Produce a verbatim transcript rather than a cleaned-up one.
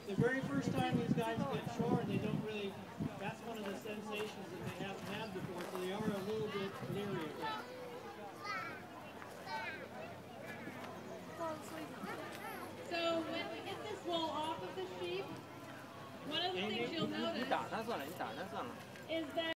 the very first time these guys get shorn, they don't really, that's one of the sensations that they haven't had before, so they are a little bit leery of that. So when we get this wool off of the sheep, one of the things you'll notice is that